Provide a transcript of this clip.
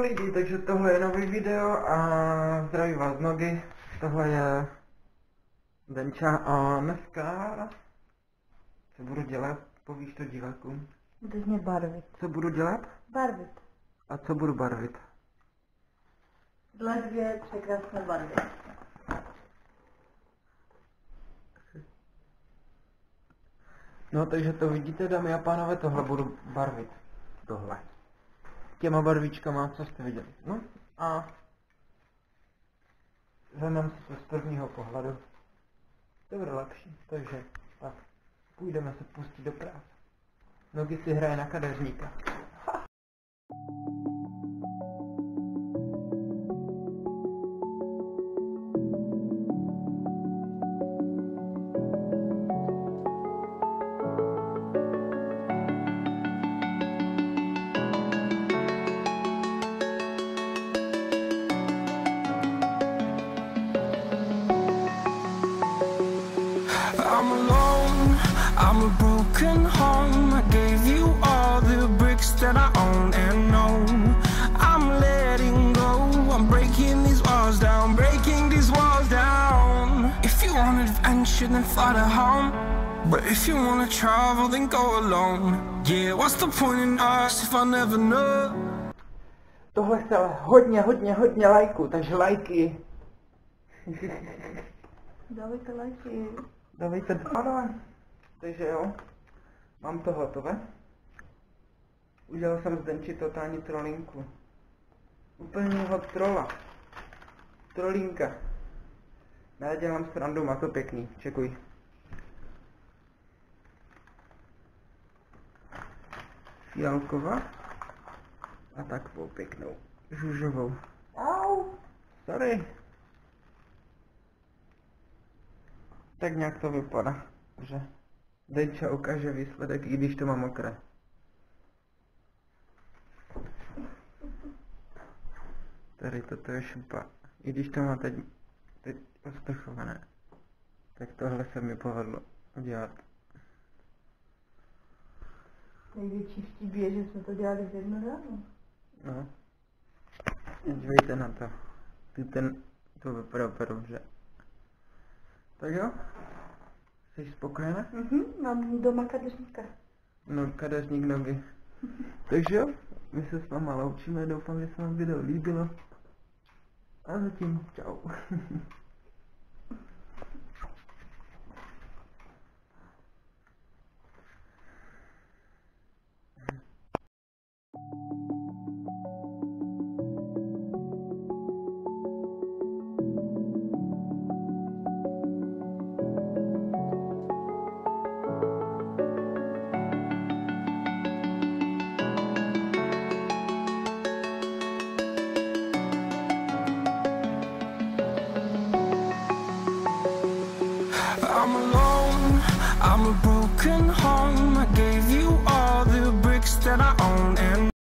lidi, takže tohle je nový video a zdraví vás nogy. Tohle je Denča a dneska co budu dělat? Povíš to divákům. Budeš mě barvit. Co budu dělat? Barvit. A co budu barvit? Dle dvě překrásné barvy. No takže to vidíte, dámy a pánové, tohle budu barvit. Tohle. Těma barvičkama, co jste viděli. No a vezmeme si to z prvního pohledu. To bude lepší, takže tak. Půjdeme se pustit do práce. Nogy si hraje na kadeřníka. I'm alone, I'm a broken home. I gave you all the bricks that I own and know. I'm letting go, I'm breaking these walls down, breaking these walls down. If you want adventure, then fly to home. But if you wanna travel, then go alone. Yeah, what's the point in us if I never know? Tohle chce hodně lajků, takže lajky. Dávejte lajky. Dávejte pánové. Takže jo, mám to hotové. Udělal jsem z Denči totální trolinku. Úplného trola. Trolínka. Já dělám srandu, má to pěkný, čekuj. Fialková. A takovou pěknou. Žužovou. Au! Sorry. Tak nějak to vypadá, že Denča ukáže výsledek, i když to má mokré. Tady toto je šupa. I když to má teď osprchované, tak tohle se mi povedlo udělat. Největší vtip je, že jsme to dělali v jednu ráno. No. Dívejte na to. To vypadá úplně dobře. Tak jo? Jsi spokojená? Mám doma kadeřníka. No, kadeřník nogy. Takže jo, my se s váma loučíme, doufám, že se vám video líbilo. A zatím čau. I'm alone, I'm a broken home. I gave you all the bricks that I own and